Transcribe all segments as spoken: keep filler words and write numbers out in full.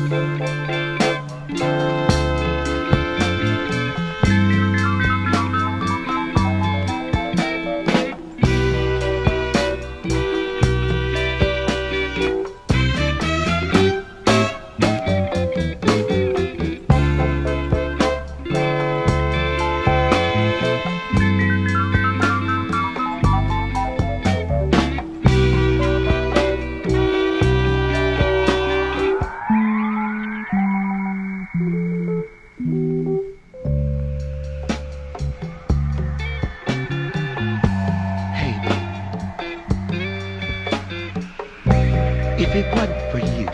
If it wasn't for you,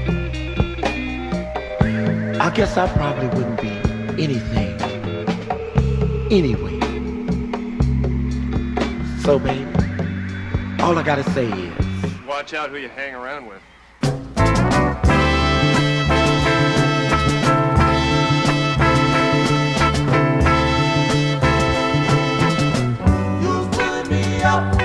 I guess I probably wouldn't be anything anyway. So, baby, all I gotta say is, watch out who you hang around with. You stood me up.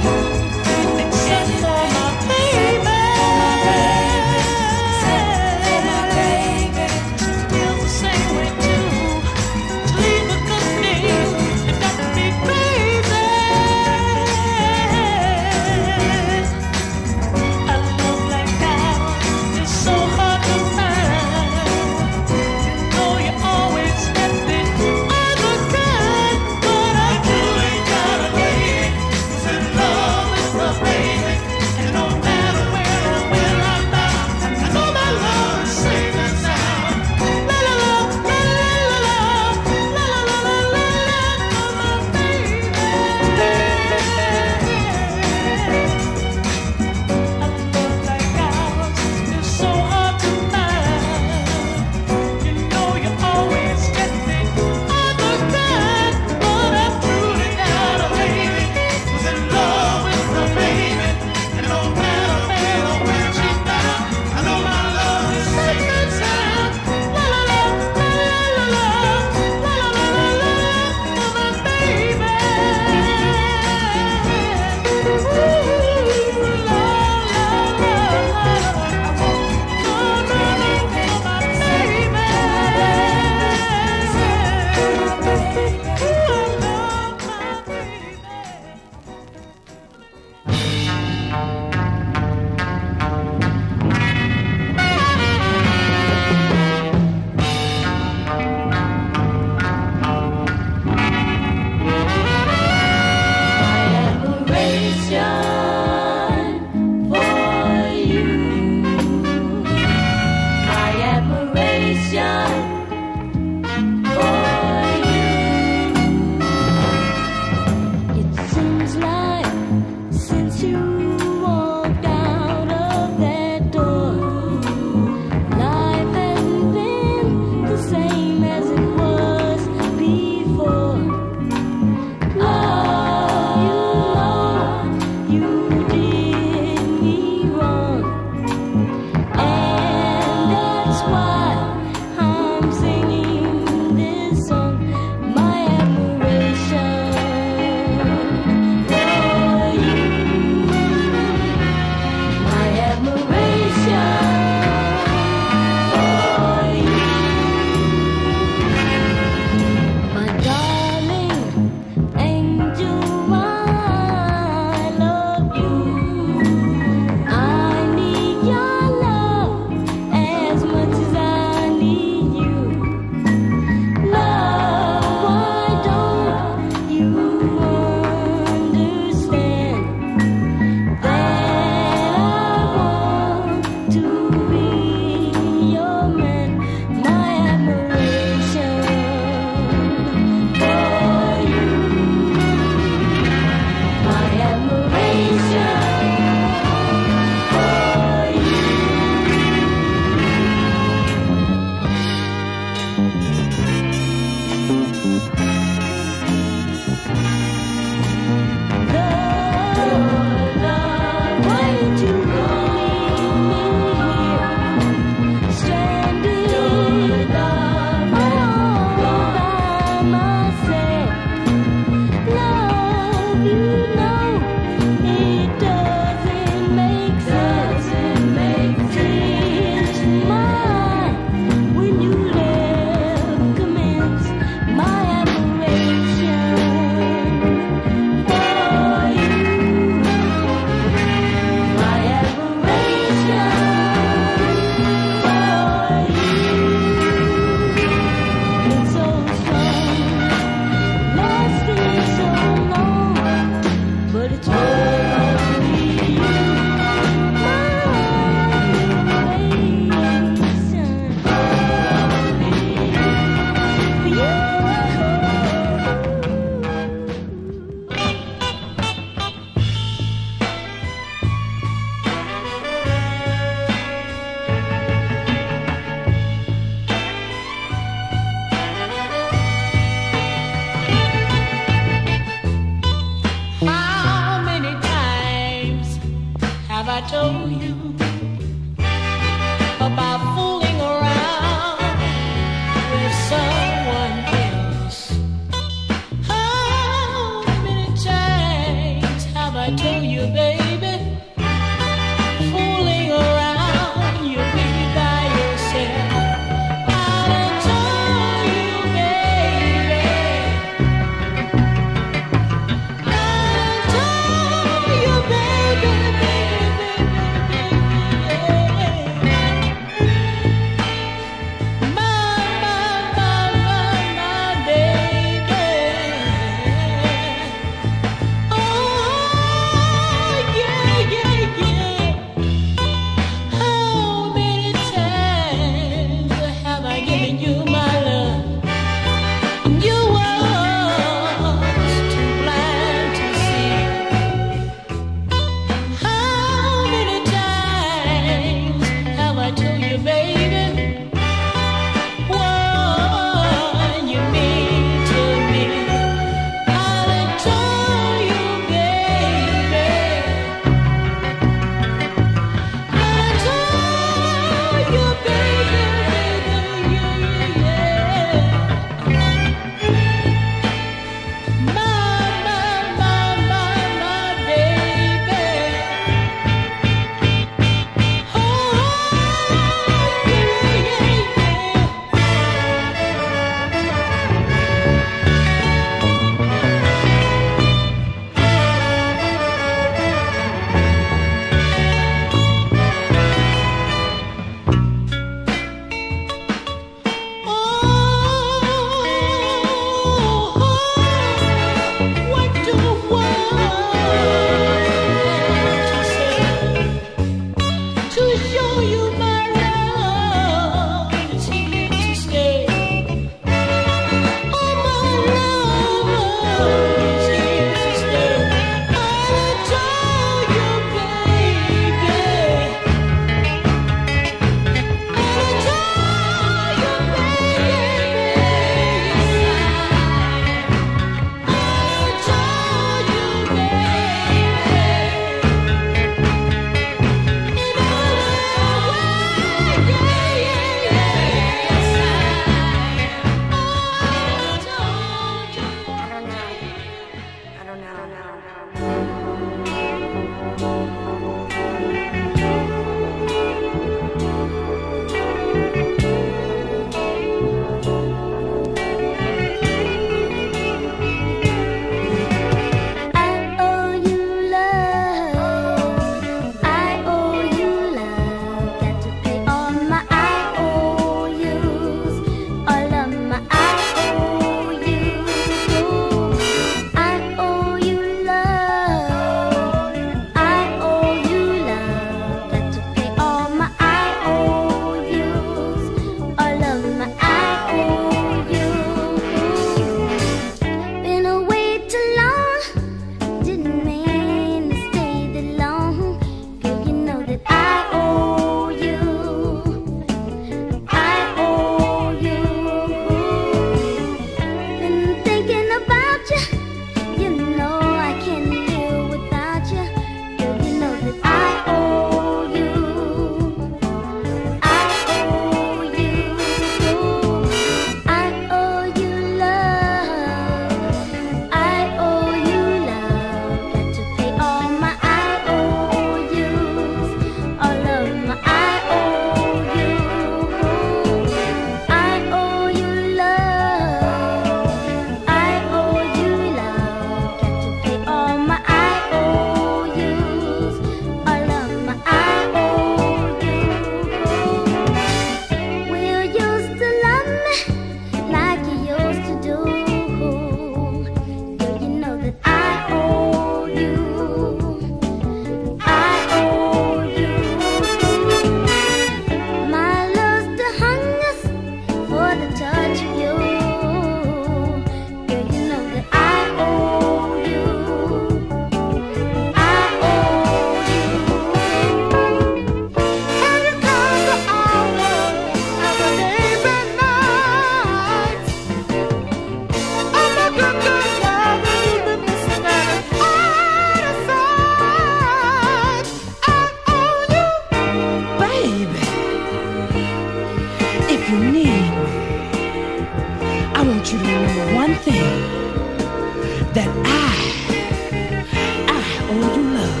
that I, I owe you love.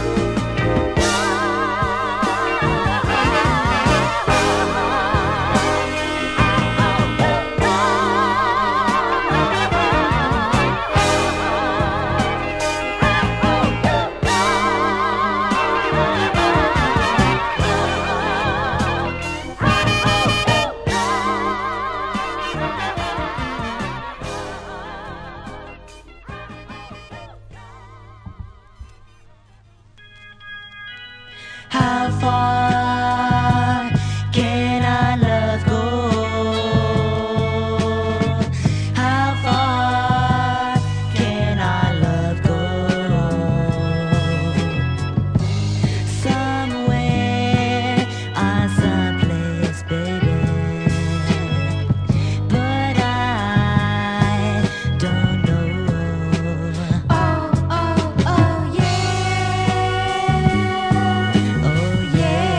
How far can our love go? How far can our love go? Somewhere or someplace, baby, but I don't know. Oh, oh, oh, yeah. Oh, yeah.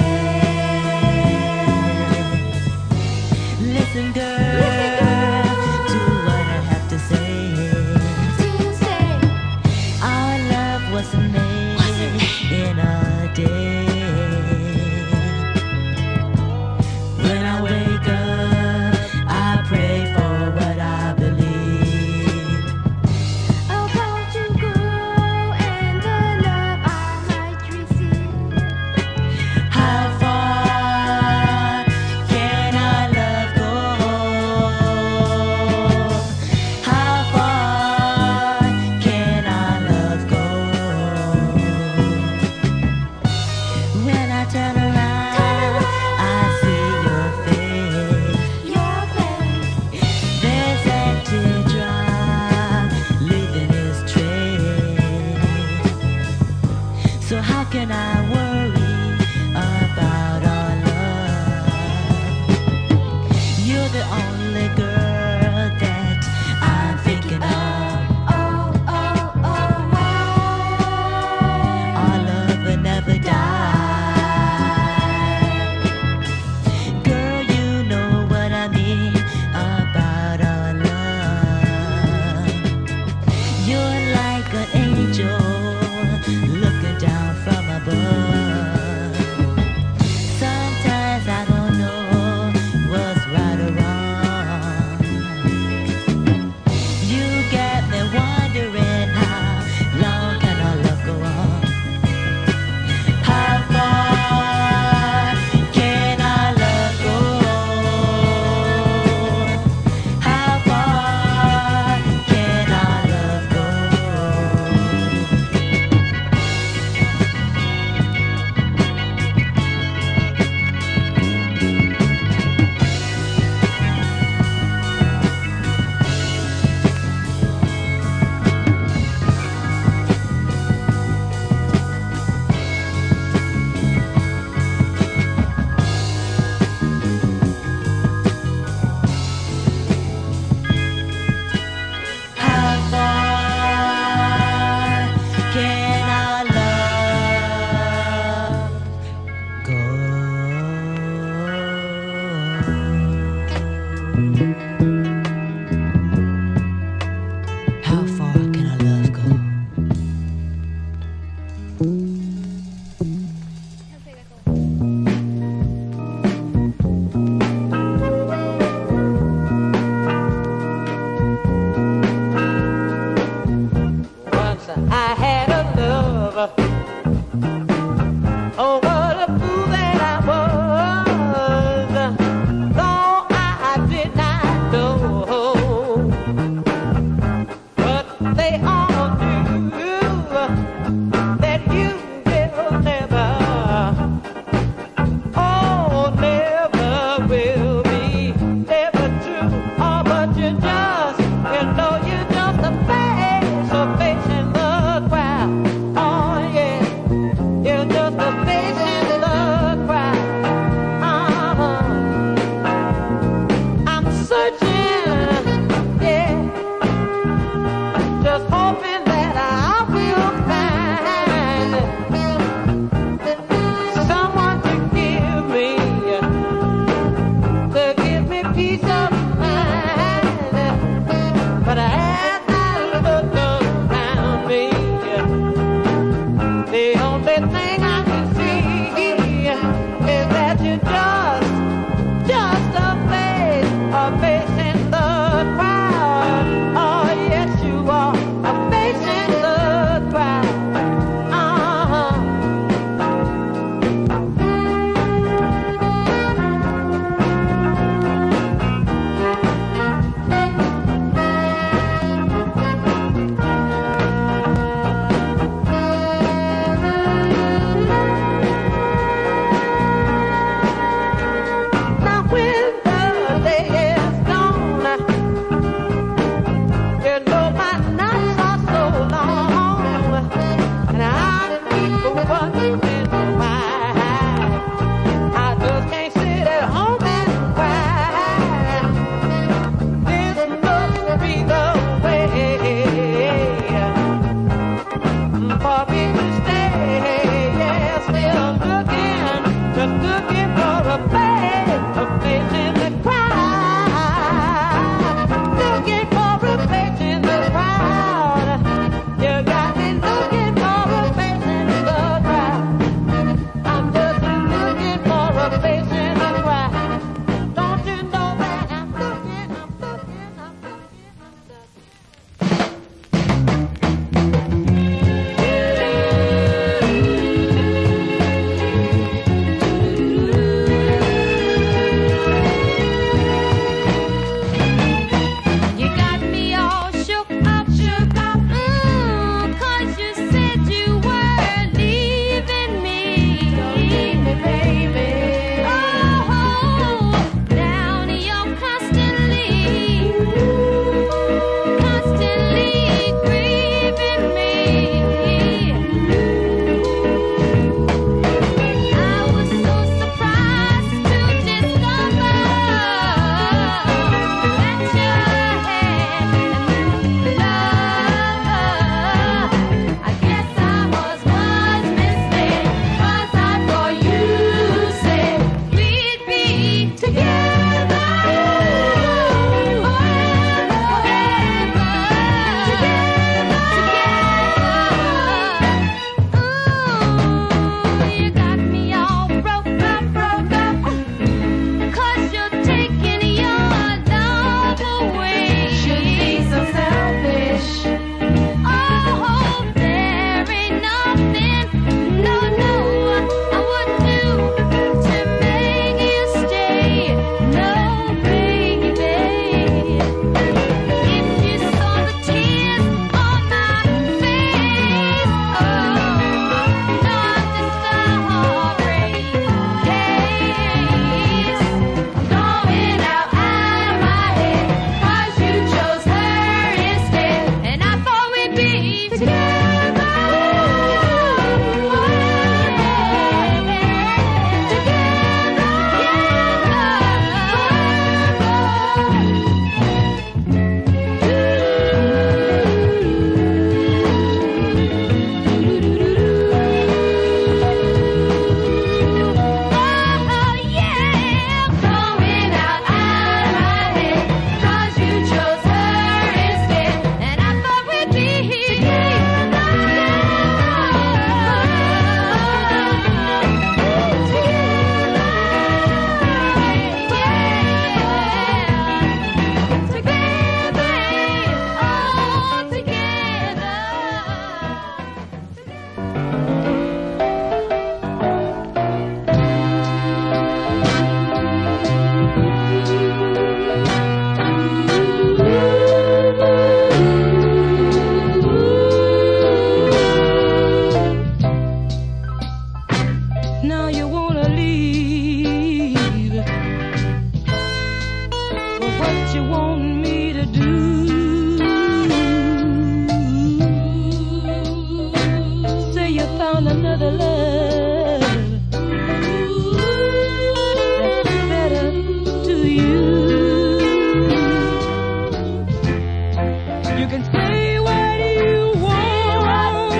can say what you want,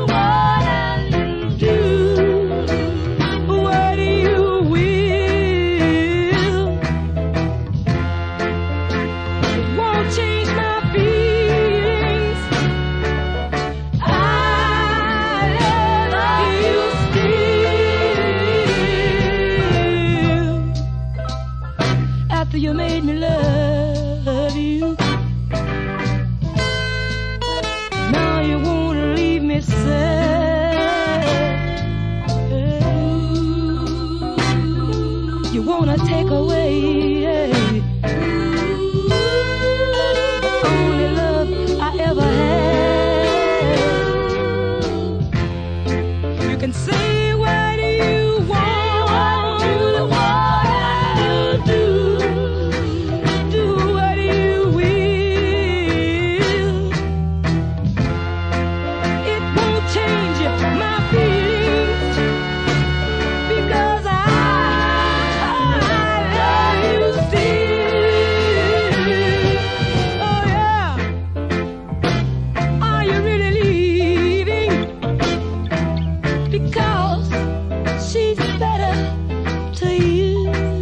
do what you will. It won't change my feelings. I love you still. After you made me love you, now you wanna leave me sad. You wanna take away the only love I ever had. You can say what you want, do, do what you will. It won't change my feelings because I love you still. Oh yeah. Are you really leaving? Because she's better to you.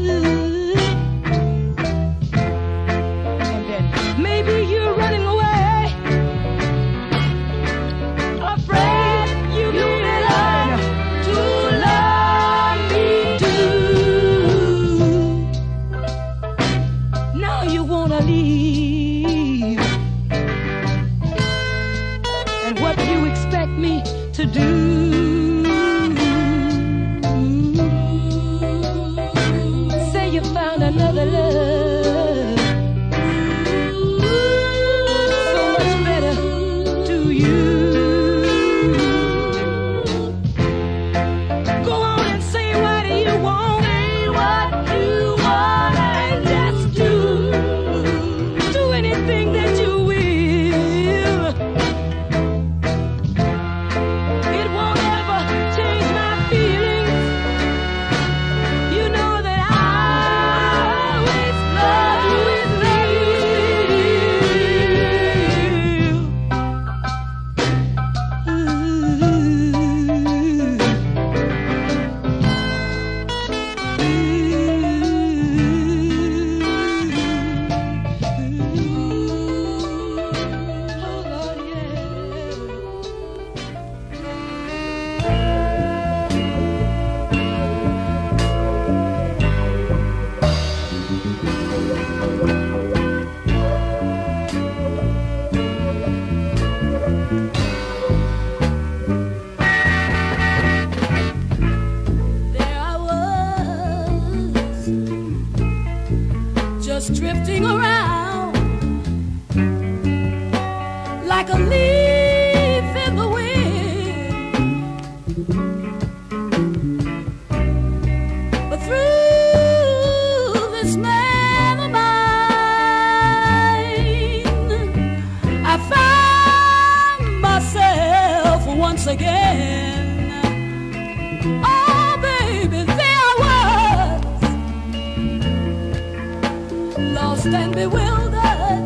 And then maybe you're running away, afraid you may learn to love me too. Now you wanna leave, and what do you expect me to do? Say you found another love so much better to you. Go on and say what you want, what you want, and just do, do anything that you will. It won't ever change my feelings. You know that I always love you with Oh Lord, yeah. There I was, just drifting around like a leaf in the wind. But through this man of mine, I found myself once again. Oh, baby, there I was, lost and bewildered.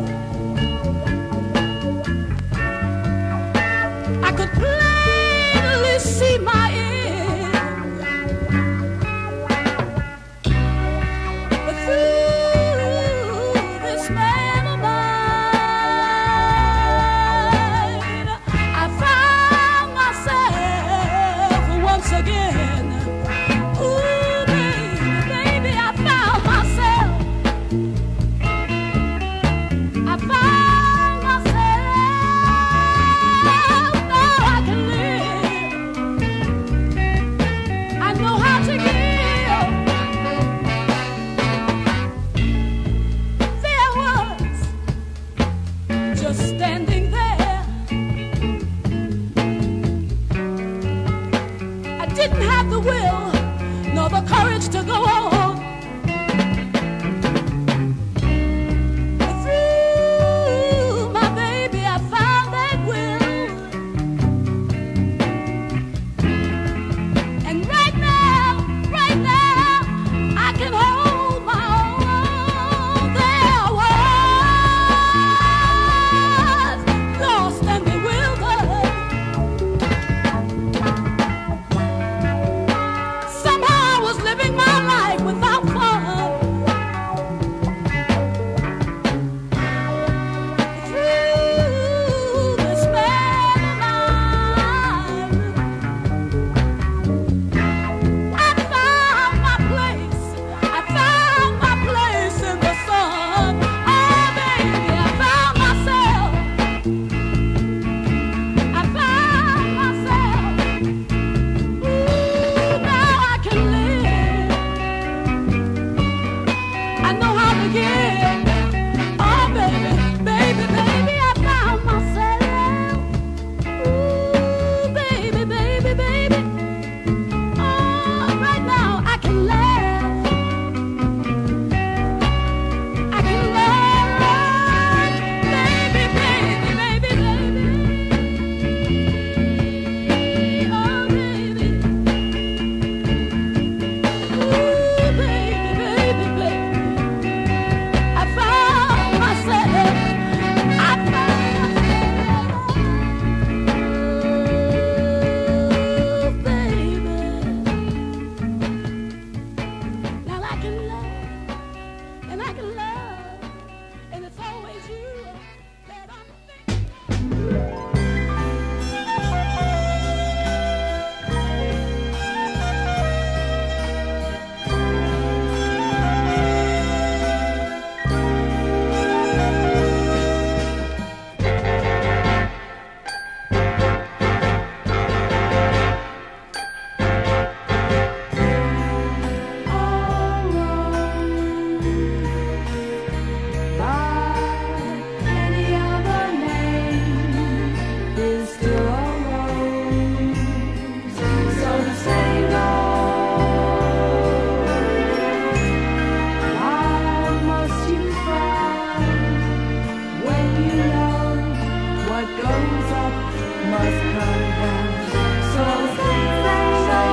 I could plainly see my end, but through this man of mine, I found myself once again. Ooh, baby, baby, I found myself. I found myself. Now I can live. I know how to give. There I was, just standing there. I didn't have the will nor the courage to go on. Through my baby, I found that will. And right now, right now, I can hold my own. There I was, what goes up must come down. So sing, sing,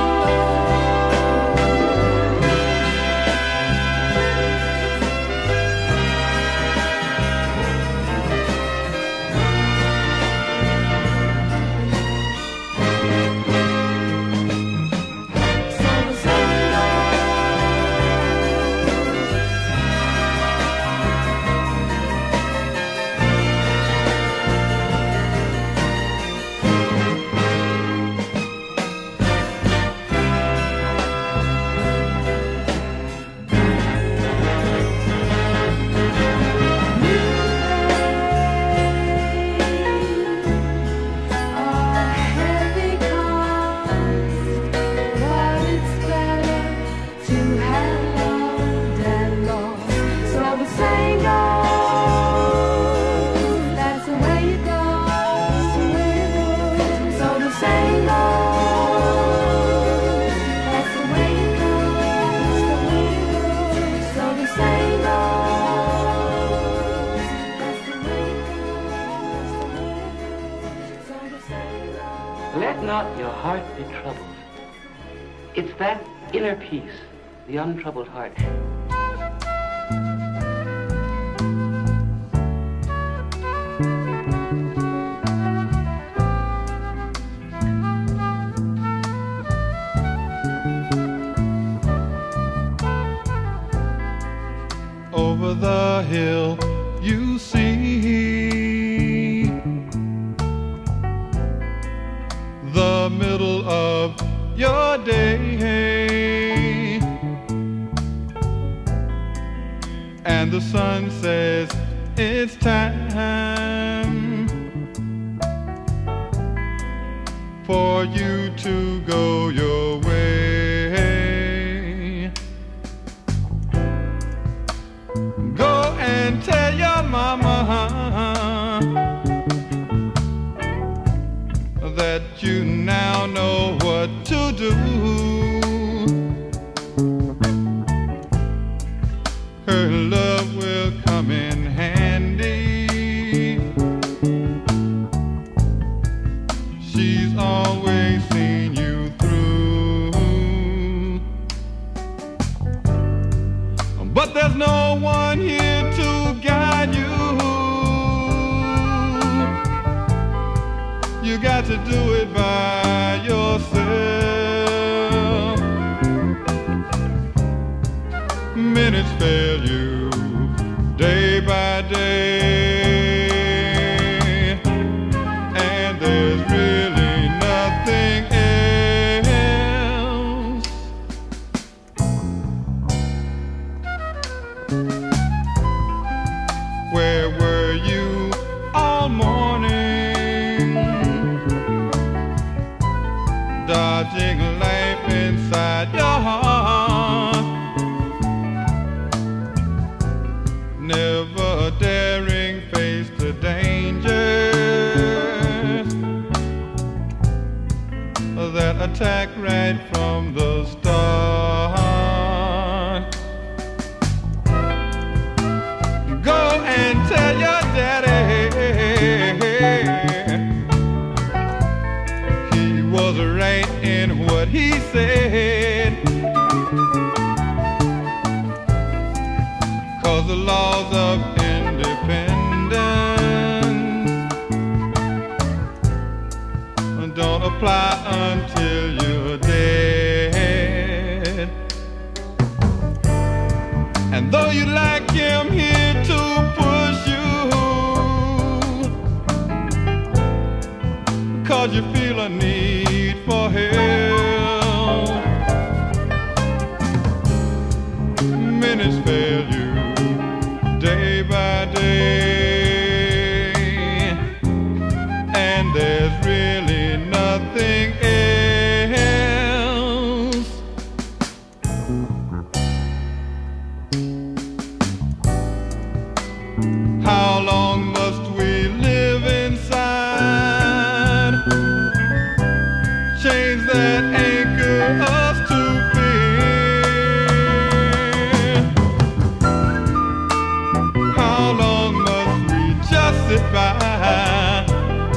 Let not your heart be troubled. It's that inner peace, the untroubled heart. Over the hill you see the middle of your day, and the sun says it's time for you to go your way. Go and tell your mama that you now know what to do. Her love will come in handy. She's always seen you through. But there's no one here to guide you. You got to do it by yourself. Minutes fail you day by day, and there's really nothing else. Where were you all morning, dodging life inside your heart, never daring face the dangers that attack right from the start? Go and tell your daddy he was right in what he said, 'cause the laws of independence don't apply until you're dead. And though you like him here to push you, 'cause you feel a need for help, minutes fail you day by day, and there's really nothing else. How long must we live inside chains that anchor us to fear? How long must we just sit by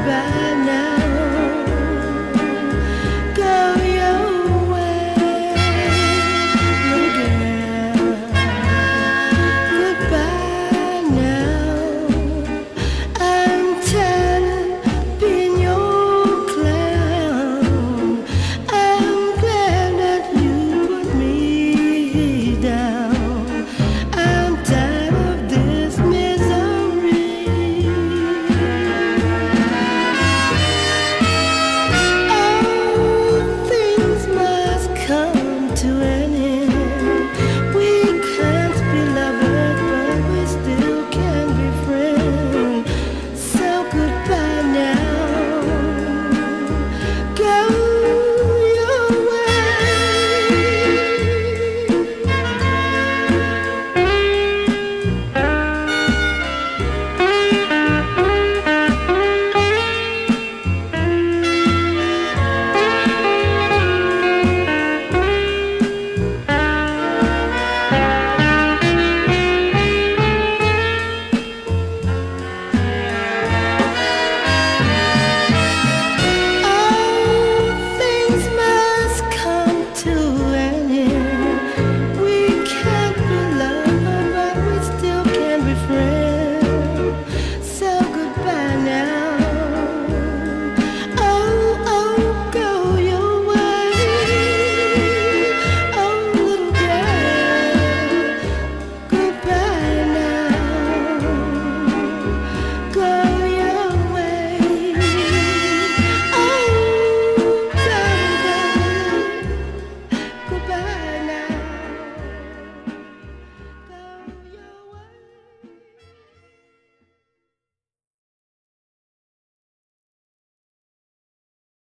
back.